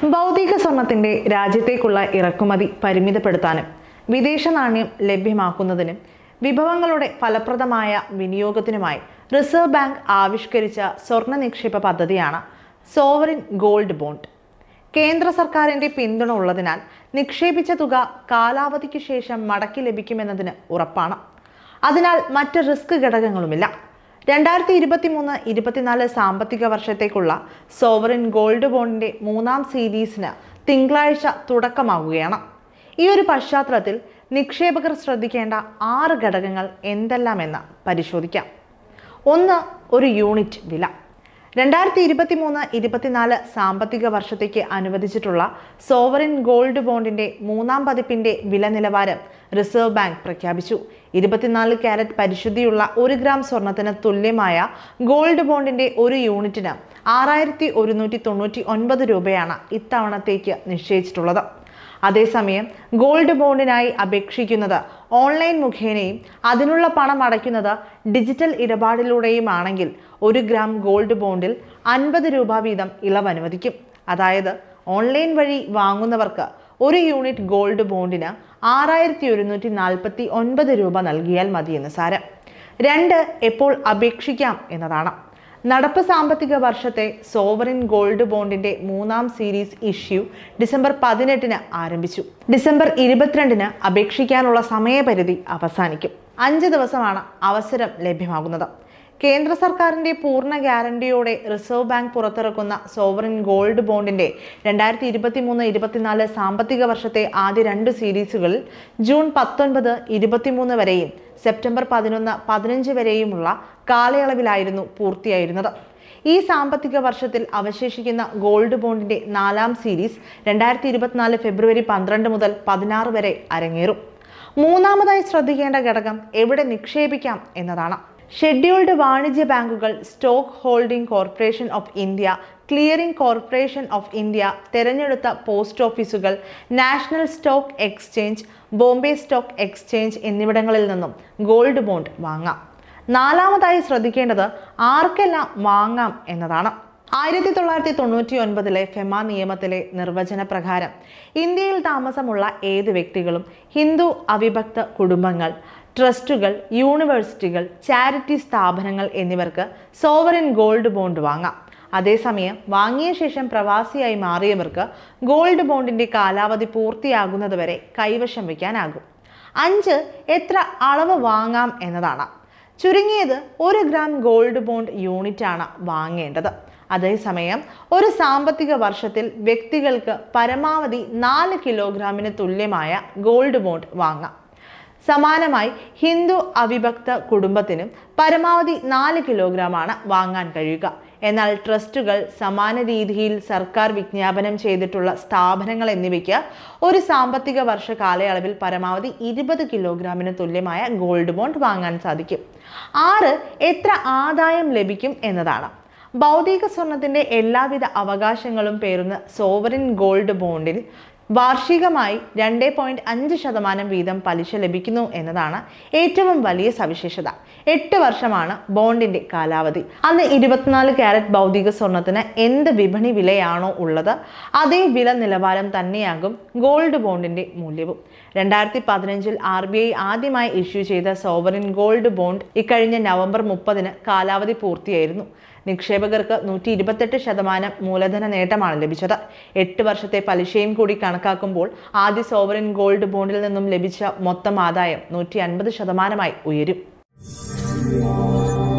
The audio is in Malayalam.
ഭൗതിക സ്വർണത്തിന്റെ രാജ്യത്തേക്കുള്ള ഇറക്കുമതി പരിമിതപ്പെടുത്താനും വിദേശ നാണ്യം ലഭ്യമാക്കുന്നതിനും വിഭവങ്ങളുടെ ഫലപ്രദമായ വിനിയോഗത്തിനുമായി റിസർവ് ബാങ്ക് ആവിഷ്കരിച്ച സ്വർണ്ണ നിക്ഷേപ പദ്ധതിയാണ് സോവറിൻ ഗോൾഡ് ബോണ്ട്. കേന്ദ്ര സർക്കാരിന്റെ പിന്തുണ ഉള്ളതിനാൽ നിക്ഷേപിച്ച തുക കാലാവധിക്ക് ശേഷം മടക്കി ലഭിക്കുമെന്നതിന് ഉറപ്പാണ്. അതിനാൽ മറ്റ് റിസ്ക് ഘടകങ്ങളുമില്ല. 2023-24 സാമ്പത്തിക വർഷത്തേക്കുള്ള സോവറിൻ ഗോൾഡ് ബോണ്ടിന്റെ 3ാം സീരീസിന് തിങ്കളാഴ്ച തുടക്കമാകുകയാണ്. ഈ ഒരു പശ്ചാത്തലത്തിൽ നിക്ഷേപകർ ശ്രദ്ധിക്കേണ്ട 6 ഘടകങ്ങൾ എന്തെല്ലാമെന്ന് പരിശോധിക്കാം. 1. ഒരു യൂണിറ്റ് വില. 2023-24 സാമ്പത്തിക വർഷത്തേക്ക് അനുവദിച്ചിട്ടുള്ള സോവറിൻ ഗോൾഡ് ബോണ്ടിന്റെ 3ാം പതിപ്പിന്റെ വില നിലവാരം റിസർവ് ബാങ്ക് പ്രഖ്യാപിച്ചു. 24 കാരറ്റ് പരിശുദ്ധിയുള്ള 1 ഗ്രാം സ്വർണത്തിന് തുല്യമായ ഗോൾഡ് ബോണ്ടിന്റെ ഒരു യൂണിറ്റിന് 6199 രൂപയാണ് ഇത്തവണത്തേക്ക് നിശ്ചയിച്ചിട്ടുള്ളത്. അതേസമയം ഗോൾഡ് ബോണ്ടിനായി അപേക്ഷിക്കുന്നത് ഓൺലൈൻ മുഖേനയും അതിനുള്ള പണം അടയ്ക്കുന്നത് ഡിജിറ്റൽ ഇടപാടിലൂടെയുമാണെങ്കിൽ 1 ഗ്രാം ഗോൾഡ് ബോണ്ടിൽ 50 രൂപ വീതം ഇളവ് അനുവദിക്കും. അതായത് ഓൺലൈൻ വഴി വാങ്ങുന്നവർക്ക് 1 യൂണിറ്റ് ഗോൾഡ് ബോണ്ടിന് 6149 രൂപ നൽകിയാൽ മതിയെന്ന് സാരം. 2. എപ്പോൾ അപേക്ഷിക്കാം എന്നതാണ്. നടപ്പ് സാമ്പത്തിക വർഷത്തെ സോവറിൻ ഗോൾഡ് ബോണ്ടിന്റെ 3ാം സീരീസ് ഇഷ്യൂ ഡിസംബർ 18-ന് ആരംഭിച്ചു. ഡിസംബർ 22-ന് അപേക്ഷിക്കാനുള്ള സമയപരിധി അവസാനിക്കും. 5 ദിവസമാണ് അവസരം ലഭ്യമാകുന്നത്. കേന്ദ്ര സർക്കാരിന്റെ പൂർണ്ണ ഗ്യാരണ്ടിയോടെ റിസർവ് ബാങ്ക് പുറത്തിറക്കുന്ന സോവറിൻ ഗോൾഡ് ബോണ്ടിന്റെ 2023-24 സാമ്പത്തിക വർഷത്തെ ആദ്യ 2 സീരീസുകളിൽ ജൂൺ 19, 23 വരെയും സെപ്റ്റംബർ 11, 15 വരെയുമുള്ള കാലയളവിലായിരുന്നു പൂർത്തിയായിരുന്നത്. ഈ സാമ്പത്തിക വർഷത്തിൽ അവശേഷിക്കുന്ന ഗോൾഡ് ബോണ്ടിന്റെ 4ാം സീരീസ് 2024 ഫെബ്രുവരി 12 മുതൽ 16 വരെ അരങ്ങേറും. 3ാമതായി ശ്രദ്ധിക്കേണ്ട ഘടകം എവിടെ നിക്ഷേപിക്കാം എന്നതാണ്. ഷെഡ്യൂൾഡ് വാണിജ്യ ബാങ്കുകൾ, stock holding corporation of India, clearing corporation of India, തെരഞ്ഞെടുത്ത പോസ്റ്റ് ഓഫീസുകൾ, national stock exchange, Bombay stock exchange എന്നിവിടങ്ങളിൽ നിന്നും ഗോൾഡ് ബോണ്ട് വാങ്ങാം. 4ാമതായി ശ്രദ്ധിക്കേണ്ടത് ആർക്കെല്ലാം വാങ്ങാം എന്നതാണ്. 1999 ഫെമ നിയമത്തിലെ നിർവചന പ്രകാരം ഇന്ത്യയിൽ താമസമുള്ള ഏത് വ്യക്തികളും ഹിന്ദു അവിഭക്ത കുടുംബങ്ങൾ, ട്രസ്റ്റുകൾ, യൂണിവേഴ്സിറ്റികൾ, ചാരിറ്റി സ്ഥാപനങ്ങൾ എന്നിവർക്ക് സോവറിൻ ഗോൾഡ് ബോണ്ട് വാങ്ങാം. അതേസമയം വാങ്ങിയ ശേഷം പ്രവാസിയായി മാറിയവർക്ക് ഗോൾഡ് ബോണ്ടിന്റെ കാലാവധി പൂർത്തിയാകുന്നതുവരെ കൈവശം വയ്ക്കാനാകും. 5. എത്ര അളവ് വാങ്ങാം എന്നതാണ്. ചുരുങ്ങിയത് 1 ഗ്രാം ഗോൾഡ് ബോണ്ട് യൂണിറ്റാണ് വാങ്ങേണ്ടത്. അതേസമയം ഒരു സാമ്പത്തിക വർഷത്തിൽ വ്യക്തികൾക്ക് പരമാവധി 4 കിലോഗ്രാമിന് തുല്യമായ ഗോൾഡ് ബോണ്ട് വാങ്ങാം. സമാനമായി ഹിന്ദു അവിഭക്ത കുടുംബത്തിനും പരമാവധി 4 കിലോഗ്രാമാണ് വാങ്ങാൻ കഴിയുക. എന്നാൽ ട്രസ്റ്റുകൾ, സമാന രീതിയിൽ സർക്കാർ വിജ്ഞാപനം ചെയ്തിട്ടുള്ള സ്ഥാപനങ്ങൾ എന്നിവയ്ക്ക് ഒരു സാമ്പത്തിക വർഷ കാലയളവിൽ പരമാവധി 20 കിലോഗ്രാമിന് തുല്യമായ ഗോൾഡ് ബോണ്ട് വാങ്ങാൻ സാധിക്കും. 6. എത്ര ആദായം ലഭിക്കും എന്നതാണ്. ഭൗതിക സ്വർണത്തിന്റെ എല്ലാവിധ അവകാശങ്ങളും പേറുന്ന സോവറിൻ ഗോൾഡ് ബോണ്ടിൽ വാർഷികമായി 2.5% വീതം പലിശ ലഭിക്കുന്നു എന്നതാണ് ഏറ്റവും വലിയ സവിശേഷത. 8 വർഷമാണ് ബോണ്ടിന്റെ കാലാവധി. അന്ന് 24 കാരറ്റ് ഭൗതിക സ്വർണത്തിന് എന്ത് വിപണി വിലയാണോ ഉള്ളത് അതേ വില നിലവാരം തന്നെയാകും ഗോൾഡ് ബോണ്ടിന്റെ മൂല്യവും. 2015 RBI ആദ്യമായി ഇഷ്യൂ ചെയ്ത സോവറിൻ ഗോൾഡ് ബോണ്ട് ഇക്കഴിഞ്ഞ നവംബർ 30-ന് കാലാവധി പൂർത്തിയായിരുന്നു. നിക്ഷേപകർക്ക് 128% മൂലധന നേട്ടമാണ് ലഭിച്ചത്. 8 വർഷത്തെ പലിശയും കൂടി കണക്കാക്കുമ്പോൾ ആദ്യ സോവറിൻ ഗോൾഡ് ബോണ്ടിൽ നിന്നും ലഭിച്ച മൊത്തം ആദായം 150%-ആയി ഉയരും.